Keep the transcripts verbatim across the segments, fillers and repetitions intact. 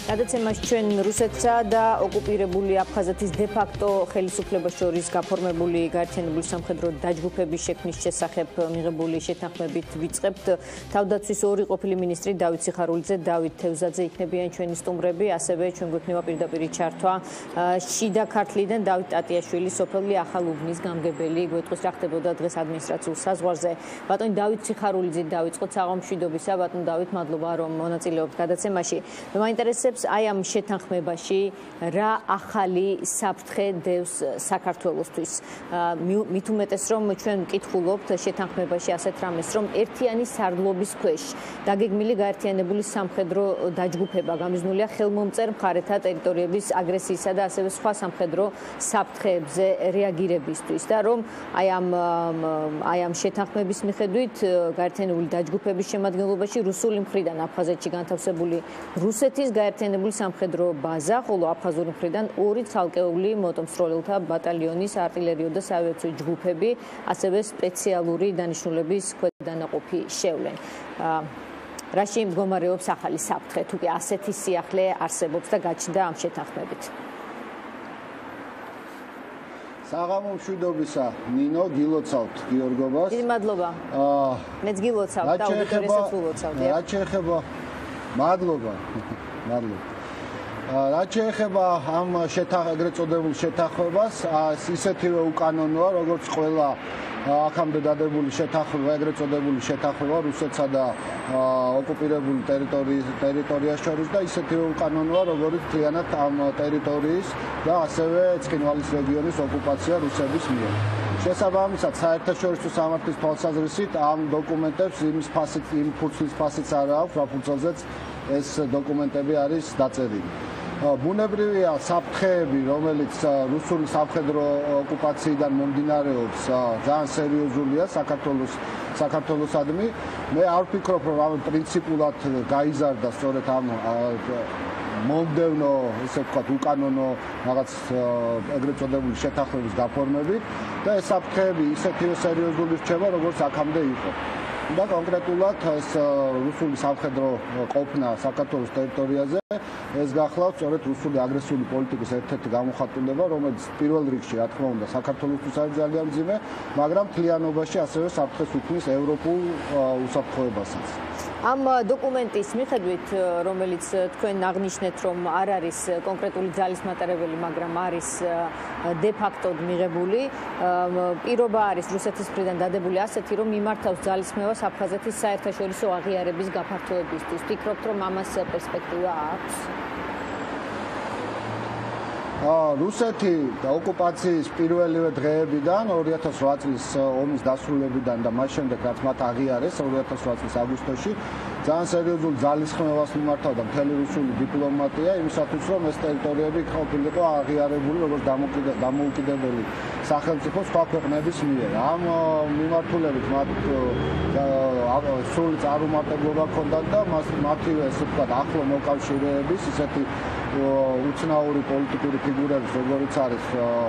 გადაცემაში ჩვენ რუსეთსა და ოკუპირებული აფხაზეთის დე-ფაქტო ხელისუფლებას შორის გაფორმებული გაერთიანებული სამხედრო დაჯგუფების შექმნის შესახებ მიღებული შეთანხმებით ვიწყებთ. თავდაცვის ორი ყოფილი მინისტრი დავით სიხარულიძე, დავით თევზაძე იქნებიან ჩვენი სტუმრები, ასევე ჩვენ გვექნება პირდაპირ ჩართვა შიდა ქართლიდან დავით ტატიაშვილი, სოფელი ახალუბნის გამგებელი. გვეტყვის რა ხდებოდა დღეს ადმინისტრაციულ საზღვარზე. ბატონი დავით სიხარულიძე დავიწყოთ საღამომშვიდობისა. ბატონ დავით, მადლობა რომ მონაწილეობთ გადაცემაში. მე მაინტერესებს აი ამ შეთანხმებაში რა ახალი საფრთხე დევს საქართველოსთვის. მით უმეტეს რომ ჩვენ ვკითხულობთ შეთანხმებაში ასეთ რამეს, რომ ერთიანი სარდლობის ქვეშ დაგეგმილი გაერთიანებული სამხედრო დაჯგუფება გამიზნულია ხელმომწერ მხარეთა ტერიტორიების აგრესიისა და ასევე სხვა სამხედრო საფრთხეებზე რეაგირებისთვის და რომ აი ამ აი ამ შეთანხმების მიხედვით გაერთიანებული დაჯგუფების შემადგენლობაში რუსული მხრიდან აფხაზეთში განთავსებული რუსეთის გაერთიანებული სამხედრო ბაზა, ხოლო აფხაზური მხრიდან ორი ცალკეული მოტომსროლელთა ბატალიონის არტილერიო და საავიაციო ჯგუფები, ასევე სპეციალური დანიშნულების ქვედანაყოფი შევლენ. რაში მდგომარეობს ახალი საფრთხე, თუ კი ასეთი სიახლე არსებობს და გაჩნდა ამ შეთანხმებით? საღამომშვიდობისა, ნინო, გილოცავთ გიორგობას. დიდი მადლობა. მეც გილოცავ და აუდიტორიასაც ვილოცავ. რაც შეეხება მადლობა. მადლობა. რაც შეეხება ამ ეგრეთ წოდებულ შეთანხმებას, ისეთივე უკანონოა, როგორც ყველა აქამდე დადებული შეთანხმება, ეგრეთ წოდებული შეთანხმება რუსეთსა და ოკუპირებული ტერიტორიის ტერიტორიას შორის და ისეთივე უკანონოა, როგორც მთლიანად ამ ტერიტორიის და ასევე ცხინვალის რეგიონის ოკუპაცია რუსების მიერ. შესაბამისად, საერთაშორისო სამართლის თვალსაზრისით ამ დოკუმენტებს იმის ფასით, იმ ფურცლის ფასიც არ აქვს, რა ფურცელზეც ეს დოკუმენტები არის დაწერილი. ბუნებრივია საფრთხეები, რომელიც რუსული სამხედრო ოკუპაციიდან მომდინარეობს, ძალიან სერიოზულია საქართველოს საქართველოსადმი. მე არ ვფიქრობ, რომ ამ პრინციპულად გაიზარდა სწორედ ამ მომდევნო, ესე ვთქვათ, უკანონო რაღაც ეგრეთ წოდებული შეთანხმების გაფორმებით და ეს საფრთხეები ისეთივე სერიოზული რჩება, როგორც აქამდე იყო. და კონკრეტულად ეს რუსული სამხედრო ყოფნა საქართველოს ტერიტორიაზე ეს გახლავთ სწორედ რუსული აგრესიული პოლიტიკის ერთ-ერთი გამოხატულება, რომელიც პირველ რიგში, რა თქმა უნდა, საქართველოსთვის არის ძალიან მძიმე, მაგრამ მთლიანობაში ასევე საფრთხეს უქმნის ევროპულ უსაფრთხოებასაც. ამ დოკუმენტის მიხედვით, რომელიც თქვენ აღნიშნეთ, რომ არ არის კონკრეტული ძალის მატარებელი, მაგრამ არის დე-ფაქტოდ მიღებული, პირობა არის რუსეთის მხრიდან დადებული ასეთი, რომ მიმართავს ძალისხმევას აფხაზეთის საერთაშორისო აღიარების გაფართოებისთვის. ფიქრობთ, რომ ამას პერსპექტივა აქვს? რუსეთი ოკუპაციის პირველივე დღეებიდან, ორი ათას რვა წლის ომის დასრულებიდან და მას შემდეგ, რაც მათ აღიარეს ორი ათას რვა წლის აგვისტოში, ძალიან სერიოზულ ძალისხმევას მიმართავდა მთელი რუსული დიპლომატია იმისათვის, რომ ეს ტერიტორიები ყოფილიყო აღიარებული როგორც დამოუკიდებელი სახელმწიფო სხვა ქვეყნების მიერ. ამ მიმართულებით მათ სრული წარუმატებლობა ჰქონდათ და მათივე, ესე ვთქვათ, ახლო მოკავშირეების ისეთი უცნაური პოლიტიკური ფიგურების, როგორიც არის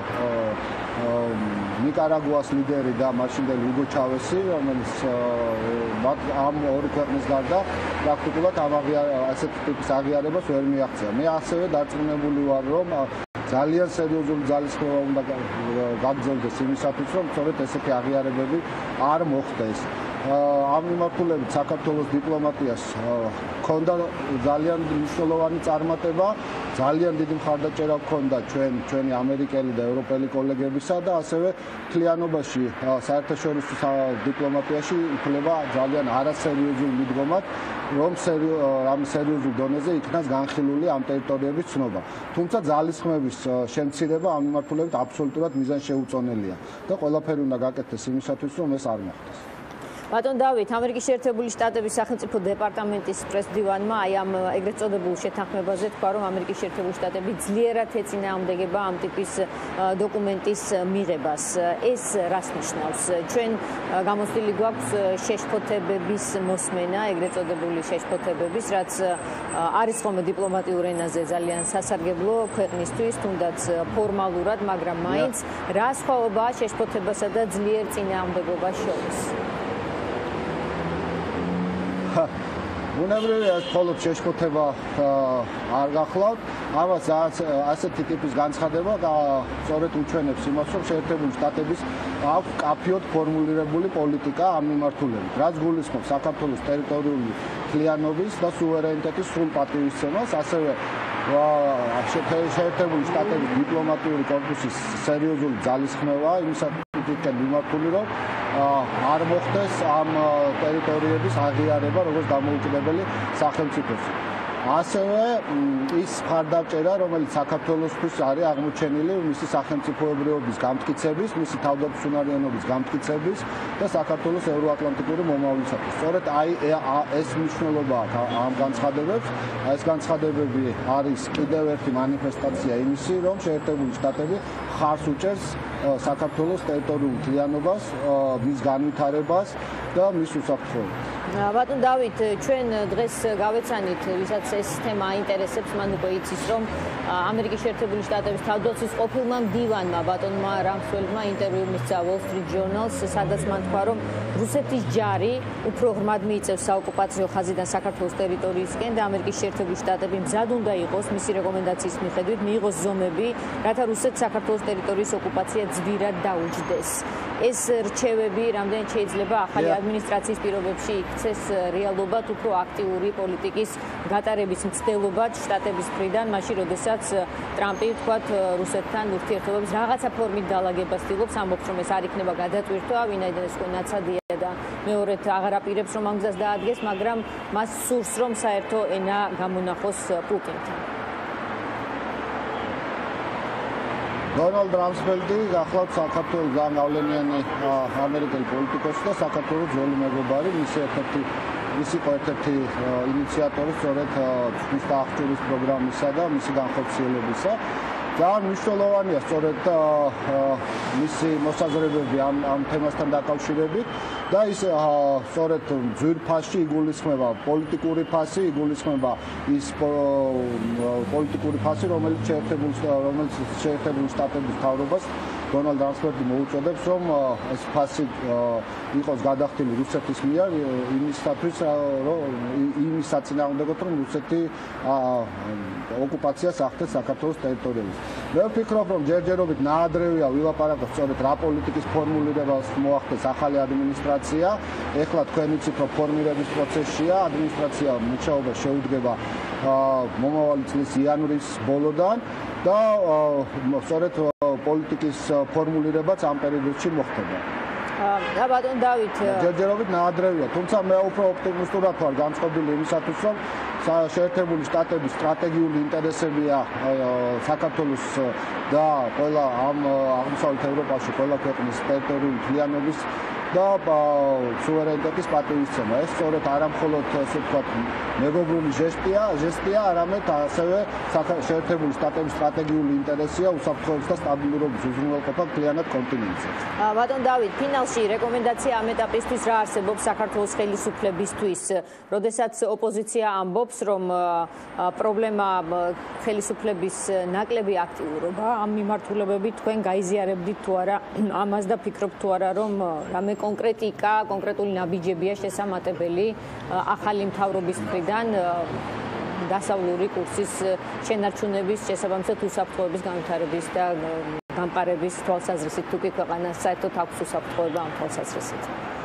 ნიკარაგუას ლიდერი და მაშინდელი უგო ჩავესი, რომელიც ამ ორი ქვეყნის გარდა პრაქტიკულად ამ ასეთ ტიპის აღიარებას ვერ მიაღწია. მე ასევე დარწმუნებული ვარ, რომ ძალიან სერიოზული ძალისხმევა უნდა გაგრძელდეს იმისათვის, რომ სწორედ ესეთი აღიარებები არ მოხდეს. ამ მიმართულებით საქართველოს დიპლომატიას ჰქონდა ძალიან მნიშვნელოვანი წარმატება, ძალიან დიდი მხარდაჭერა ჰქონდა ჩვენ ჩვენი ამერიკელი და ევროპელი კოლეგებისა და ასევე მთლიანობაში საერთაშორისო დიპლომატიაში ითვლება ძალიან არასერიოზულ მიდგომად, რომ ამ სერიოზულ დონეზე იქნას განხილული ამ ტერიტორიების ცნობა. თუმცა ძალისხმევის შემცირება ამ მიმართულებით აბსოლუტურად მიზანშეუწონელია და ყველაფერი უნდა გაკეთდეს იმისათვის, რომ ეს არ მოხდეს. ბატონ დავით, ამერიკის შეერთებული შტატების სახელმწიფო დეპარტამენტის პრეს-დივანმა აი ამ ეგრეთ წოდებულ შეთანხმებაზე თქვა, რომ ამერიკის შეერთებული შტატები ძლიერად ეწინააღმდეგება ამ ტიპის დოკუმენტის მიღებას. ეს რას ნიშნავს? ჩვენ გამოცდილი გვაქვს შეშფოთებების მოსმენა, ეგრეთ წოდებული შეშფოთებების, რაც არის ხოლმე დიპლომატიურ ენაზე ძალიან სასარგებლო ქვეყნისთვის, თუნდაც ფორმალურად, მაგრამ მაინც რა სხვაობაა შეშფოთებასა და ძლიერ წინააღმდეგობას შორის? უნებრივია ეს მხოლოდ შეშფოთება არ გახლავთ. ამას ასეთი ტიპის განცხადება სწორედ უჩვენებს იმას, რომ შეერთებული შტატების აქვს კაფიოდ ფორმულირებული პოლიტიკა ამ მიმართულებით, რაც გულისხმობს საქართველოს ტერიტორიული მთლიანობის და სუვერენიტეტის სრულ პატივისცემას, ასევე შეერთებული შტატების დიპლომატიური კორპუსის სერიოზული ძალისხმევა იმისაკენ მიმართული, რომ არ მოხდეს ამ ტერიტორიების აღიარება როგორც დამოუკიდებელი სახელმწიფოსი. ასევე ის მხარდაჭერა, რომელიც საქართველოსთვის არის აღმოჩენილი მისი სახელმწიფოებრიობის გამტკიცების, მისი თავდაცვისუნარიანობის გამტკიცების და საქართველოს ევროატლანტიკური მომავლისათვის. სწორედ აი ეს მნიშვნელობა ამ განცხადებებს, ეს განცხადებები არის კიდევ ერთი მანიფესტაცია იმისი, რომ შეერთებული შტატები ხარს უჭერს საქართველოს ტერიტორიულ მთლიანობას, მის განვითარებას და მის უსაფრთხოებას. ბატონ დავით, ჩვენ დღეს გავეცანით, ვისაც ეს თემა აინტერესებს, მან უკვე იცის, რომ ამერიკის შეერთებული შტატების თავდაცვის ყოფილმა მდივანმა ბატონმა რამსველმა ინტერვიუ მისცა Wall Street Journal-ს, სადაც მან თქვა, რომ რუსეთის ჯარი უფრო ღრმად მიიწევს საოკუპაციო ხაზიდან საქართველოს ტერიტორიისკენ და ამერიკის შეერთებული შტატები მზად უნდა იყოს მისი რეკომენდაციის მიხედვით მიიღოს ზომები, რათა რუსეთს საქართველოს ტერიტორიის ოკუპაცია ძვირად დაუჯდეს. ეს რჩევები რამდენად შეიძლება ახალი ადმინისტრაციის პირობებში იქცეს რეალობად უფრო აქტიური პოლიტიკის გატარების მცდელობად შტატების მხრიდან, მაშინ როდესაც ტრამპი თქვათ რუსეთთან ურთიერთობების რაღაცა ფორმით დაალაგებას ცდილობს, ამბობს, რომ ეს არ იქნება გადატვირთვა, ვინაიდან ეს უკვე ნაცადია და მეორედ აღარ აპირებს, რომ ამ გზას დაადგეს, მაგრამ მას სურს, რომ საერთო ენა გამონახოს პუტინთან. დონალდ რამსფელდი გახლავთ საქართველოს ძალიან გავლენიანი ამერიკელი პოლიტიკოსი და საქართველოს ძველი მეგობარი, მისი ერთ-ერთი მისი ერთ-ერთი ინიციატორი სწორედ მის აღჭურვის პროგრამისა და მისი განხორციელებისა. ძალიან მნიშვნელოვანია სწორედ მისი მოსაზრებები ამ ამ თემასთან დაკავშირებით და ის სწორედ ძვირფასში იგულისხმება პოლიტიკური ფასი, იგულისხმება ის პოლიტიკური ფასი, რომელიც შეერთებული რომელიც შეერთებული შტატების მთავრობას დონალდ რამსფელდი მოუწოდებს, რომ ეს ფასი იყოს გადახდილი რუსეთის მიერ იმისათვის, რომ იმის საწინააღმდეგოდ, რომ რუსეთი ოკუპაციას ახდენს საქართველოს ტერიტორიაზე. მე ვფიქრობ, რომ ჯერჯერობით ნაადრევია ვილაპარაკოთ სწორედ რა პოლიტიკის ფორმულირებას მოახდენს ახალი ადმინისტრაცია. ეხლა თქვენ იცით, რომ ფორმირების პროცესშია, ადმინისტრაცია მუშაობა შეუდგება მომავალი წლის იანვრის ბოლოდან და სწორედ პოლიტიკის ფორმულირებაც ამ პერიოდში მოხდება. და ბატონ დავით, ჯერჯერობით ნაადრევია, თუმცა მე უფრო ოპტიმისტურად ვარ განწყობილი იმისათვის, რომ შეერთებული შტატების სტრატეგიული ინტერესებია საქართველოს და ყველა ამ აღმოსავლეთ ევროპაში ყველა ქვეყნის ტერიტორიული მთლიანობის და სუვერენიტეტის პატივისცემა. ეს სწორედ არა მხოლოდ ასე ვთქვათ მეგობრული ჟესტია, ჟესტია, არამედ ასევე შეერთებული შტატების სტრატეგიული ინტერესია უსაფრთხოების და სტაბილურობის უზრუნველყოფა მთლიანად კონტინენტზე. ბატონ დავით, ფინალში რეკომენდაცია ამ ეტაპისთვის რა არსებობს საქართველოს ხელისუფლებისთვის, როდესაც ოპოზიცია ამბობს, რომ პრობლემა ხელისუფლების ნაკლები აქტიურობა, ამ მიმართულებებით თქვენ გაიზიარებდით თუ არა ამას და ფიქრობთ თუ არა, რომ რამე კონკრეტიკა, კონკრეტული ნაბიჯებია შესამატებელი ახალი მთავრობის მხრიდან დასავლური კურსის შენარჩუნების, შესაბამისად უსაფრთხოების განვითარების და გამყარების თვალსაზრისით, თუ კი ქვეყანას საერთოდ აქვს უსაფრთხოება ამ თვალსაზრისით.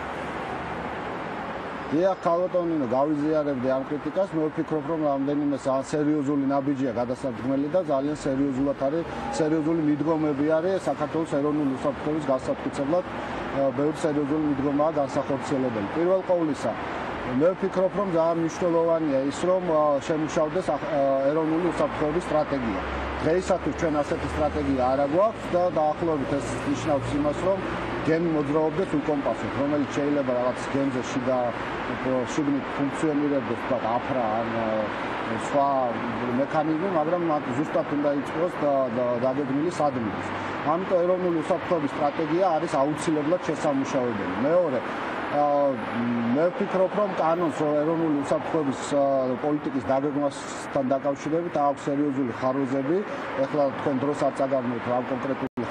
დიახ, ქალბატონინო, გავიზიარებდი ამ კრიტიკას. მე ვფიქრობ, რომ რამდენიმე სერიოზული ნაბიჯია გადასადგმელი და ძალიან სერიოზულად არის, სერიოზული მიდგომები არის საქართველოს ეროვნული უსაფრთხოების გასაფრთხებლად. ბევრი სერიოზული მიდგომაა განსახორციელებელი. პირველ ყოვლისა, მე ვფიქრობ, რომ ძალიან მნიშვნელოვანია ის, რომ შემუშავდეს ეროვნული უსაფრთხოების სტრატეგია. დღეისათვის ჩვენ ასეთი სტრატეგია არ აგვაქვს და დაახლოებით ეს ნიშნავს იმას, რომ გემი მოძრაობდეს უკომპასოდ, რომელიც შეიძლება რაღაც გემზე შიგა შიგნით ფუნქციონირებდეს, თქვა აფრა ან სხვა მექანიზმი, მაგრამ მათ ზუსტად უნდა იწყოს დაგეგმილი სადმის. ამიტომ ეროვნული უსაფრთხოების სტრატეგია არის აუცილებლად შესამუშავებელი. მეორე, მე ვფიქრობ, რომ კანონს ეროვნული უსაფრთხოების პოლიტიკის დაგეგმასთან დაკავშირებით აქვს სერიოზული ხარვეზები. ეხლა თქვენ დროს არ წაგაბნოთ რა კონკრეტული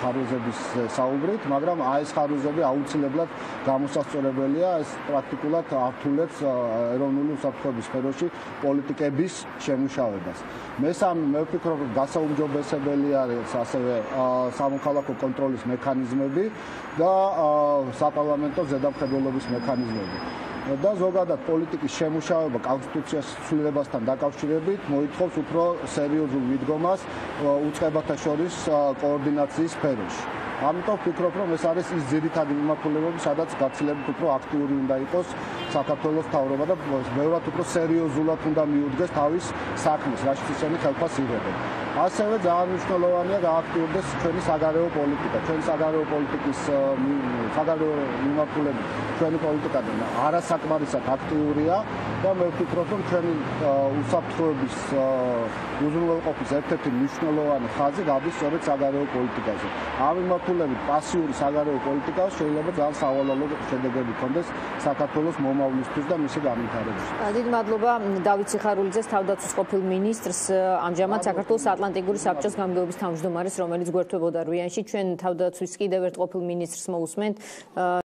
ხარვეზების საუბრით, მაგრამ აი ეს ხარვეზები აუცილებლად გამოსასწორებელია, ეს პრაქტიკულად ართულებს ეროვნული უსაფრთხოების სფეროში პოლიტიკების შემუშავებას. მესამე, მე ვფიქრობ, გასაუმჯობესებელი არის ასევე სამოქალაქო კონტროლის მექანიზმები და საპარლამენტო ზედამხედველობის მექანიზმები. და ზოგადად პოლიტიკის შემუშავება კონსტიტუციის ცვლილებასთან დაკავშირებით მოითხოვს უფრო სერიოზულ მიდგომას უწყებათა შორის კოორდინაციის სფეროში. ამიტომ ვფიქრობ, რომ ეს არის ის ძირითადი მიმართულებები, სადაც გაცილებით უფრო აქტიური უნდა იყოს საქართველოს მთავრობა და ბევრად უფრო სერიოზულად უნდა მიუდგეს თავის საქმეს, რაშიც ისინი ხელფას იღებენ. ასევე ძალიან მნიშვნელოვანია გააქტიურდეს ჩვენი საგარეო პოლიტიკა. ჩვენი საგარეო პოლიტიკის საგარეო მიმართულებით ჩვენი პოლიტიკა არასაკმარისად აქტიურია და მე ვფიქრობ, რომ ჩვენი უსაფრთხოების უზრუნველყოფის ერთ-ერთი მნიშვნელოვანი ხაზი გადის სწორედ საგარეო პოლიტიკაზე. ამ მიმართულებით პასიური საგარეო პოლიტიკა შეიძლება ძალიან სავალალო შედეგები ჰქონდეს საქართველოს მომავლისთვის და მისი განვითარებისთვის. დიდი მადლობა დავით სიხარულიძეს, თავდაცვის ყოფილ მინისტრს, ამჟამად საქართველოს ატლანტიკური საბჭოს გამგეობის თავმჯდომარეს, რომელიც გვერდებოდა რვიანში. ჩვენ თავდაცვის კიდევ ერთ ყოფილ მინისტრს მოусმენთ.